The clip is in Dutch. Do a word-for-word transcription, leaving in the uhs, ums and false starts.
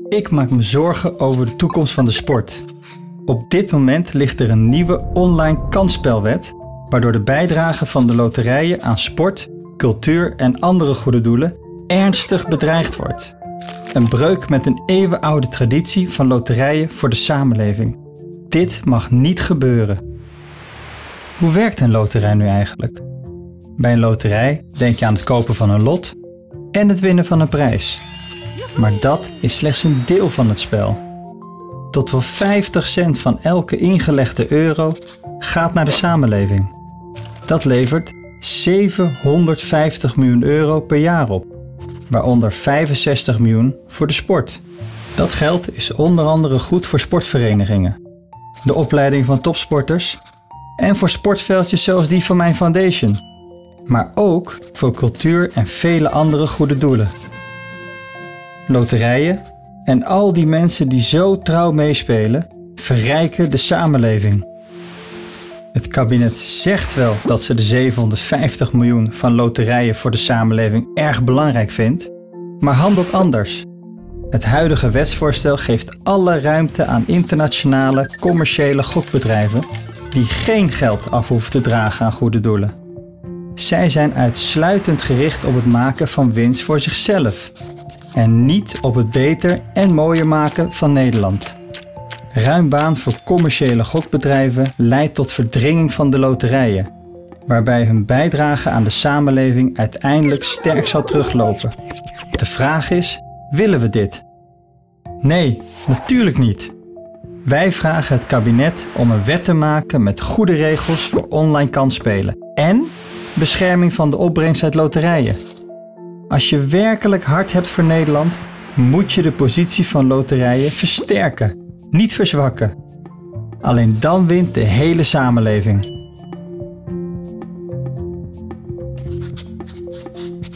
Ik maak me zorgen over de toekomst van de sport. Op dit moment ligt er een nieuwe online kansspelwet, waardoor de bijdrage van de loterijen aan sport, cultuur en andere goede doelen ernstig bedreigd wordt. Een breuk met een eeuwenoude traditie van loterijen voor de samenleving. Dit mag niet gebeuren. Hoe werkt een loterij nu eigenlijk? Bij een loterij denk je aan het kopen van een lot en het winnen van een prijs. Maar dat is slechts een deel van het spel. Tot wel vijftig cent van elke ingelegde euro gaat naar de samenleving. Dat levert zevenhonderdvijftig miljoen euro per jaar op, waaronder vijfenzestig miljoen voor de sport. Dat geld is onder andere goed voor sportverenigingen, de opleiding van topsporters en voor sportveldjes zoals die van mijn foundation, maar ook voor cultuur en vele andere goede doelen. Loterijen en al die mensen die zo trouw meespelen, verrijken de samenleving. Het kabinet zegt wel dat ze de zevenhonderdvijftig miljoen van loterijen voor de samenleving erg belangrijk vindt, maar handelt anders. Het huidige wetsvoorstel geeft alle ruimte aan internationale, commerciële gokbedrijven die geen geld af hoeven te dragen aan goede doelen. Zij zijn uitsluitend gericht op het maken van winst voor zichzelf en niet op het beter en mooier maken van Nederland. Ruim baan voor commerciële gokbedrijven leidt tot verdringing van de loterijen, waarbij hun bijdrage aan de samenleving uiteindelijk sterk zal teruglopen. De vraag is, willen we dit? Nee, natuurlijk niet. Wij vragen het kabinet om een wet te maken met goede regels voor online kansspelen en bescherming van de opbrengst uit loterijen. Als je werkelijk hart hebt voor Nederland, moet je de positie van loterijen versterken, niet verzwakken. Alleen dan wint de hele samenleving.